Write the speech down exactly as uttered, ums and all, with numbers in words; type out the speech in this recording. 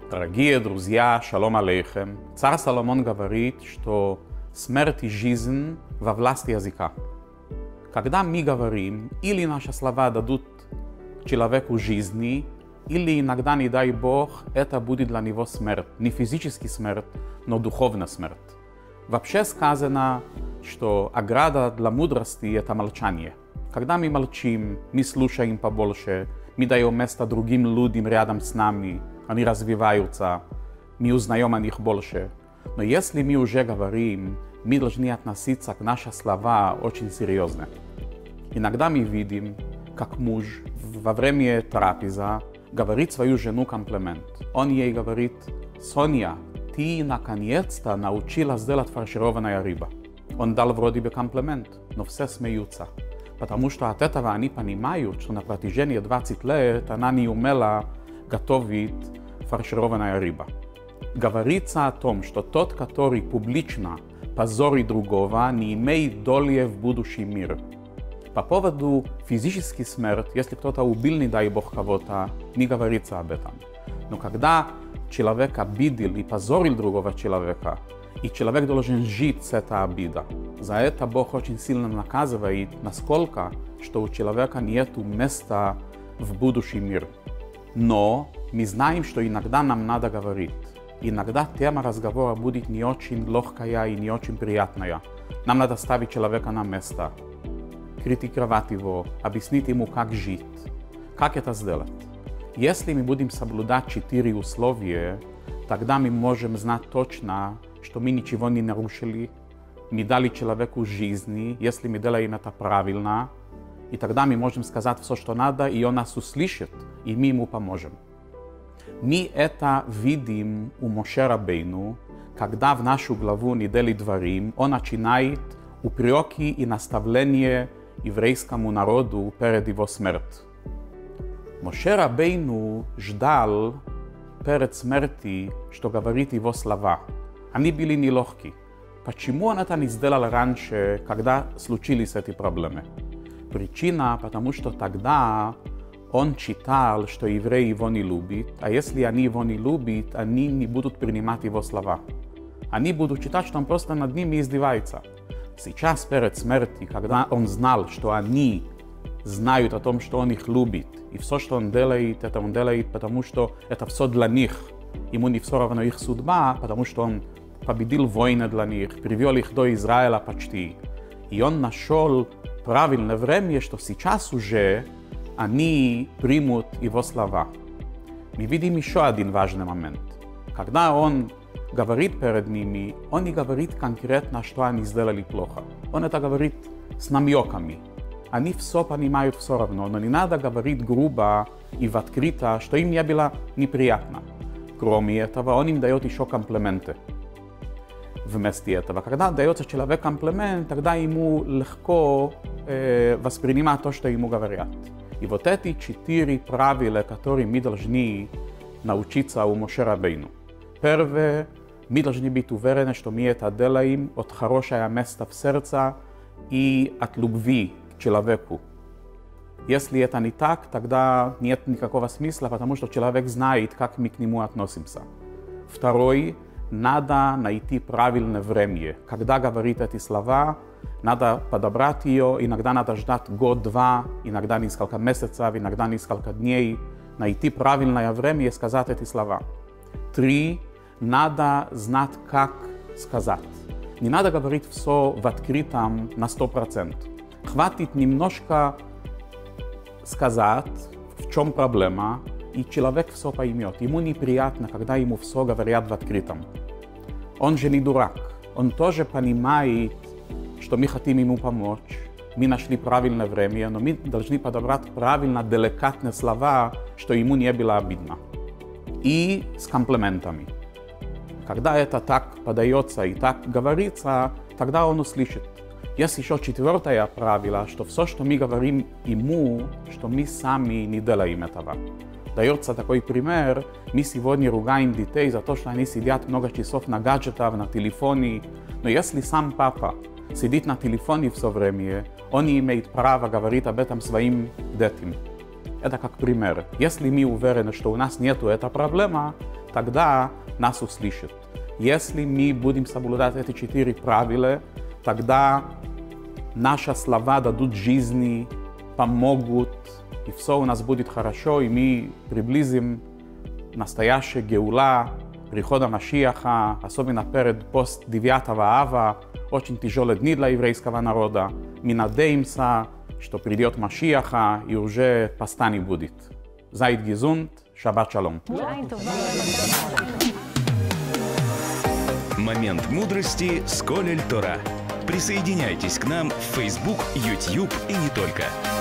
Дорогие друзья, шалом алейхем. Царь Соломон говорит, что смерть и жизнь во власти языка. Когда мы говорим, или наши слова дадут человеку жизни, или иногда, не дай Бог, это будет для него смерть. Не физический смерть, но духовная смерть. Вообще сказано, что ограда для мудрости – это молчание. Когда мы молчим, мы слушаем побольше, мы даем место другим людям рядом с нами, они развиваются, мы узнаем о них больше. Но если мы уже говорим, мы должны относиться к нашим словам очень серьезно. Иногда мы видим, как муж во время трапезы говорит свою жену комплимент. Он ей говорит: «Соня, ты наконец-то научилась делать фаршированная рыба». Он дал вроде бы комплимент, но все смеются. Потому что от этого они понимают, что на протяжении двадцати лет она не умела готовить фаршированная рыба. Говорится о том, что тот, который публично позорит другого, не имеет доли в будущем мире. По поводу физической смерти, если кто-то убил, не дай Бог, кого-то, не говорится об этом. Но когда человек обидел и позорил другого человека, и человек должен жить с этой обидой, за это Бог очень сильно наказывает, насколько, что у человека нет места в будущем мире. Но мы знаем, что иногда нам надо говорить. Иногда тема разговора будет не очень легкая и не очень приятная. Нам надо ставить человека на место, критиковать его, объяснить ему, как жить. Как это сделать? Если мы будем соблюдать четыре условия, тогда мы можем знать точно, что мы ничего не нарушили, мы дали человеку жизни, если мы делаем это правильно, и тогда мы можем сказать все, что надо, и он нас услышит, и мы ему поможем. Мы это видим у Моше Рабейну, когда в нашу главу недели Дворим он начинает упреки и наставления еврейскому народу перед его смертью. Моше Рабейну ждал перед смертью, что говорит его слова. Они были нелегкие. Почему он это не сделал раньше, когда случились эти проблемы? Причина, потому что тогда он читал, что евреи его не любят, а если они его не любят, они не будут принимать его слова. Они будут читать, что он просто над ними издевается. Сейчас, перед смертью, когда он знал, что они знают о том, что он их любит, и все, что он делает, это он делает, потому что это все для них. Ему не все равно их судьба, потому что он победил войны для них, привел их до Израиля почти. И он нашел правильное время, что сейчас уже они примут его слова. Мы видим еще один важный момент. Когда он говорит перед ними, он не говорит конкретно, что они сделали плохо. Он это говорит с намеками. Они все понимают все равно, но не надо говорить грубо и в открыто, что им не было неприятно. Кроме этого, он им дает еще комплименты. Вместо этого, когда дается человек комплимент, тогда ему легко э, воспринимать то, что ему говорят. И вот эти четыре правила, которые мы должны научиться у Моше Рабейну. Первое, мы должны быть уверены, что мы это делаем от хорошего места в сердце и от любви к человеку. Если это не так, тогда нет никакого смысла, потому что человек знает, как мы к нему относимся. Второе, надо найти правильное время. Когда говорит эти слова, надо подобрать ее, иногда надо ждать год-два, иногда несколько месяцев, иногда несколько дней, найти правильное время и сказать эти слова. Три, надо знать, как сказать. Не надо говорить все в открытом на сто процентов. Хватит немножко сказать, в чем проблема, и человек все поймет. Ему неприятно, когда ему все говорят в открытом. Он же не дурак. Он тоже понимает, что мы хотим ему помочь. Мы нашли правильное время, но мы должны подобрать правильно деликатные слова, что ему не было обидно. И с комплиментами. Когда это так подается и так говорится, тогда он услышит. Есть еще четвертое правило, что все, что мы говорим ему, что мы сами не делаем этого. Дается такой пример, мы сегодня ругаем детей за то, что они сидят много часов на гаджетах, на телефоне. Но если сам папа сидит на телефоне все время, он не имеет права говорить об этом своим детям. Это как пример. Если мы уверены, что у нас нет этой проблемы, тогда нас услышат. Если мы будем соблюдать эти четыре правила, тогда наши слова дадут жизни, помогут, и все у нас будет хорошо, и мы приблизим настоящую геула, прихода Машиаха, особенно перед пост девятого ава, очень тяжелые дни для еврейского народа. Мы надеемся, что придет Машиаха, и уже поста не будет. Seid gesund, Шаббат шалом. Момент мудрости с Колель Тора. Присоединяйтесь к нам в Facebook, YouTube и не только.